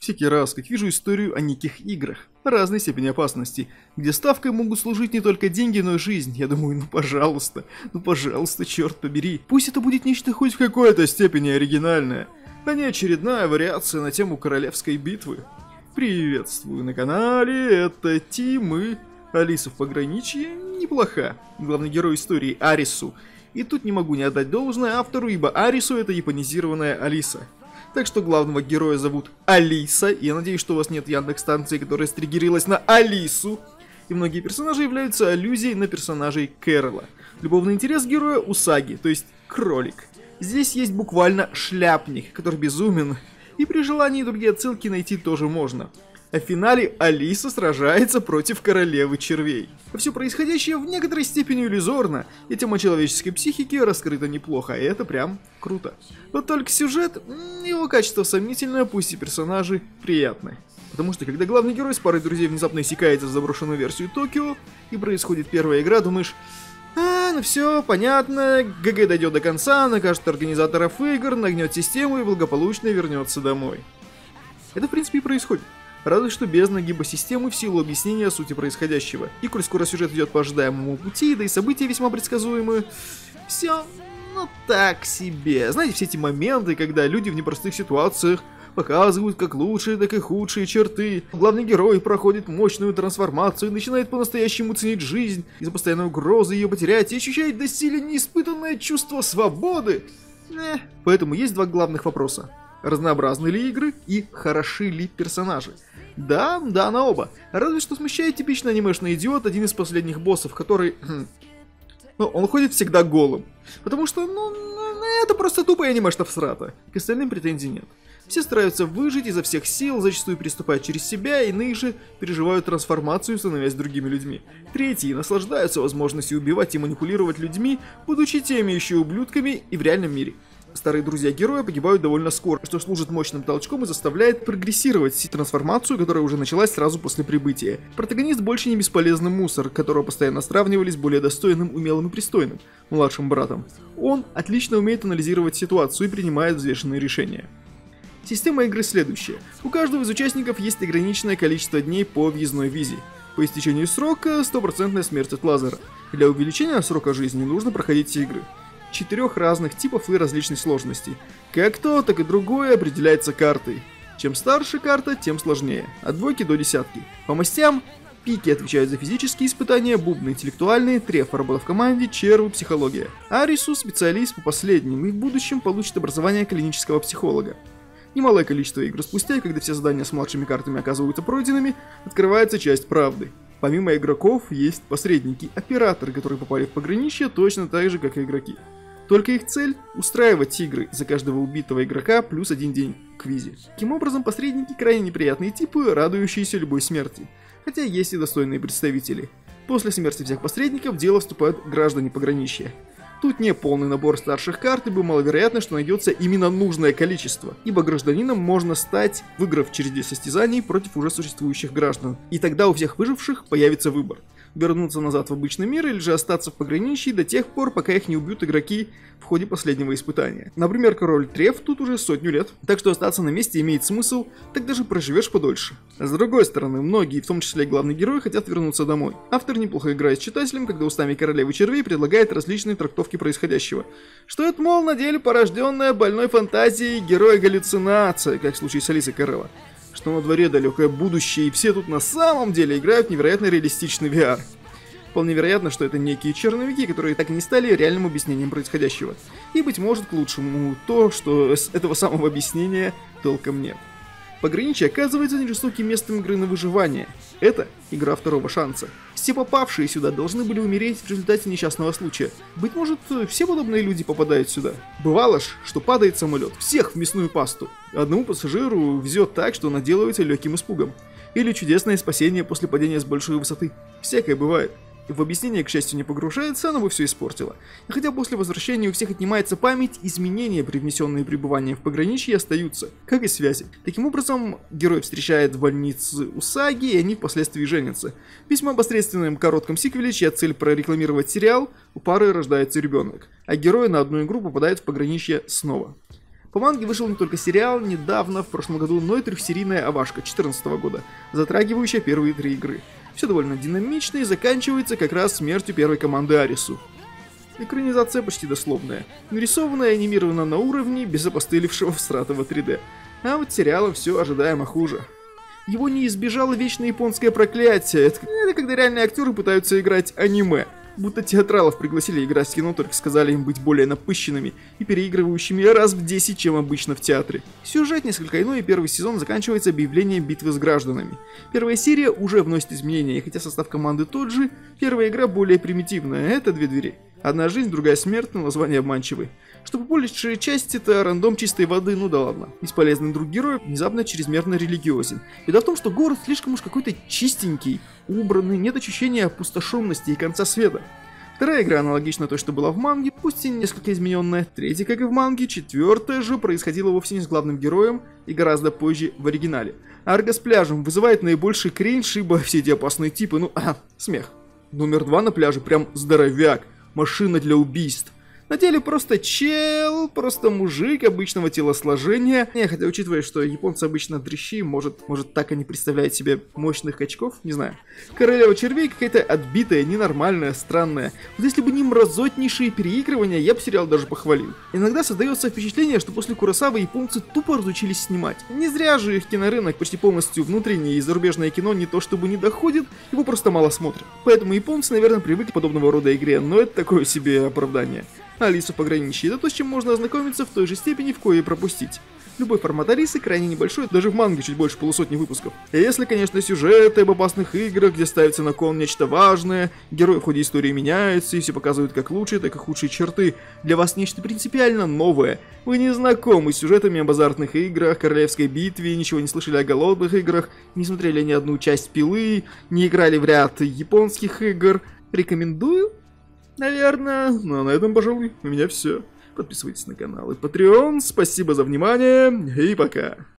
Всякий раз, как вижу историю о неких играх, разной степени опасности, где ставкой могут служить не только деньги, но и жизнь, я думаю, ну пожалуйста, черт побери. Пусть это будет нечто хоть в какой-то степени оригинальное, а не очередная вариация на тему королевской битвы. Приветствую на канале, это Тим и Алиса в пограничье неплоха. Главный герой истории Арису. И тут не могу не отдать должное автору, ибо Арису это японизированная Алиса. Так что главного героя зовут Алиса, и я надеюсь, что у вас нет Яндекс-станции, которая стригерилась на Алису. И многие персонажи являются аллюзией на персонажей Кэрола. Любовный интерес героя Усаги, то есть кролик. Здесь есть буквально шляпник, который безумен, и при желании другие отсылки найти тоже можно. А в финале Алиса сражается против королевы червей. Все происходящее в некоторой степени иллюзорно, и тема человеческой психики раскрыта неплохо, и это прям круто. Вот только сюжет, его качество сомнительное, пусть и персонажи приятные. Потому что когда главный герой с парой друзей внезапно иссякается в заброшенную версию Токио, и происходит первая игра, думаешь: ну все, понятно, ГГ дойдет до конца, накажет организаторов игр, нагнет систему и благополучно вернется домой. Это в принципе и происходит. Разве что без нагиба системы в силу объяснения сути происходящего. И коль скоро сюжет идет по ожидаемому пути, да и события весьма предсказуемые, все, ну так себе. Знаете, все эти моменты, когда люди в непростых ситуациях показывают как лучшие, так и худшие черты. Главный герой проходит мощную трансформацию и начинает по-настоящему ценить жизнь из-за постоянной угрозы ее потерять и ощущает доселе неиспытанное чувство свободы. Поэтому есть два главных вопроса. Разнообразны ли игры и хороши ли персонажи? Да, на оба. Разве что смущает типичный анимешный идиот, один из последних боссов, который... он ходит всегда голым. Потому что, это просто тупая анимешная всрата. К остальным претензий нет. Все стараются выжить изо всех сил, зачастую переступают через себя, иные же переживают трансформацию, становясь другими людьми. Третьи наслаждаются возможностью убивать и манипулировать людьми, будучи теми еще ублюдками и в реальном мире. Старые друзья героя погибают довольно скоро, что служит мощным толчком и заставляет прогрессировать трансформацию, которая уже началась сразу после прибытия. Протагонист больше не бесполезный мусор, которого постоянно сравнивали с более достойным, умелым и пристойным младшим братом. Он отлично умеет анализировать ситуацию и принимает взвешенные решения. Система игры следующая. У каждого из участников есть ограниченное количество дней по въездной визе. По истечению срока 100% смерть от лазера. Для увеличения срока жизни нужно проходить все игры. 4 разных типов и различной сложности. Как то, так и другое определяется картой. Чем старше карта, тем сложнее. От 2 до 10. По мастям пики отвечают за физические испытания, бубны интеллектуальные, треф работа в команде, червы психология. Арису специалист по последним и в будущем получит образование клинического психолога. Немалое количество игр спустя, когда все задания с младшими картами оказываются пройденными, открывается часть правды. Помимо игроков есть посредники, операторы, которые попали в пограничье точно так же, как и игроки. Только их цель – устраивать игры за каждого убитого игрока плюс 1 день к визе. Таким образом, посредники крайне неприятные типы, радующиеся любой смерти. Хотя есть и достойные представители. После смерти всех посредников в дело вступают граждане пограничья. Тут не полный набор старших карт, ибо маловероятно, что найдется именно нужное количество, ибо гражданином можно стать, выиграв через 10 состязаний против уже существующих граждан. И тогда у всех выживших появится выбор: вернуться назад в обычный мир или же остаться в пограничье до тех пор, пока их не убьют игроки в ходе последнего испытания. Например, король Треф тут уже 100 лет, так что остаться на месте имеет смысл, так даже проживешь подольше. С другой стороны, многие, в том числе и главный герой, хотят вернуться домой. Автор неплохо играет с читателем, когда устами королевы червей предлагает различные трактовки происходящего. Что это, мол, на деле порожденная больной фантазией героя-галлюцинация, как в случае с Алисой Кэрролла. Что на дворе далекое будущее, и все тут на самом деле играют в невероятно реалистичный VR. Вполне вероятно, что это некие черновики, которые так и не стали реальным объяснением происходящего. И, быть может, к лучшему то, что с этого самого объяснения толком нет. Пограничье оказывается не жестоким местом игры на выживание. Это игра второго шанса. Все попавшие сюда должны были умереть в результате несчастного случая. Быть может, все подобные люди попадают сюда. Бывало ж, что падает самолет, всех в мясную пасту. Одному пассажиру везет так, что он отделывается легким испугом. Или чудесное спасение после падения с большой высоты. Всякое бывает. В объяснение, к счастью, не погружается, оно бы все испортило. И хотя после возвращения у всех отнимается память, изменения, привнесенные пребыванием в пограничье, остаются, как и связи. Таким образом, герой встречает в больнице Усаги, и они впоследствии женятся. В весьма посредственном коротком сиквеле, чья цель прорекламировать сериал, у пары рождается ребенок, а герой на одну игру попадает в пограничье снова. По манге вышел не только сериал недавно, в прошлом году, но и трехсерийная овашка 2014 года, затрагивающая первые 3 игры. Все довольно динамично и заканчивается как раз смертью первой команды Арису. Экранизация почти дословная, нарисованная и анимирована на уровне без опостылевшего всратого 3D. А вот сериалом все ожидаемо хуже. Его не избежало вечное японское проклятие. Это когда реальные актеры пытаются играть аниме. Будто театралов пригласили играть в кино, только сказали им быть более напыщенными и переигрывающими раз в 10, чем обычно в театре. Сюжет несколько иной, и первый сезон заканчивается объявлением битвы с гражданами. Первая серия уже вносит изменения, и хотя состав команды тот же, первая игра более примитивная, это 2 двери. Одна жизнь, другая смерть, но название обманчивый. Что по большей части это рандом чистой воды, ну да ладно. Бесполезный друг героя внезапно чрезмерно религиозен. Беда в том, что город слишком уж какой-то чистенький, убранный, нет ощущения опустошенности и конца света. Вторая игра аналогична той, что была в манге, пусть и несколько измененная. Третья, как и в манге, четвертая же происходила вовсе не с главным героем и гораздо позже в оригинале. Арга с пляжем вызывает наибольший кринж, ибо все эти опасные типы, смех. Номер 2 на пляже прям здоровяк. Машина для убийств. На деле просто чел, просто мужик обычного телосложения. Хотя учитывая, что японцы обычно дрищи, может так они представляют себе мощных качков, не знаю. Королева червей какая-то отбитая, ненормальная, странная. Вот если бы не мразотнейшие переигрывания, я бы сериал даже похвалил. Иногда создается впечатление, что после Куросавы японцы тупо разучились снимать. Не зря же их кинорынок почти полностью внутреннее и зарубежное кино не то чтобы не доходит, его просто мало смотрят. Поэтому японцы, наверное, привыкли к подобного рода игре, но это такое себе оправдание. Алису в пограничье — это то, с чем можно ознакомиться в той же степени, в кое и пропустить. Любой формат Алисы крайне небольшой, даже в манге чуть больше полусотни выпусков. Если, конечно, сюжеты об опасных играх, где ставится на кон нечто важное, герои в ходе истории меняются и все показывают как лучшие, так и худшие черты. Для вас нечто принципиально новое. Вы не знакомы с сюжетами об азартных играх, королевской битве, ничего не слышали о голодных играх, не смотрели ни одну часть Пилы, не играли в ряд японских игр. Рекомендую? Наверное. Ну а на этом, пожалуй, у меня все. Подписывайтесь на канал и Patreon. Спасибо за внимание и пока.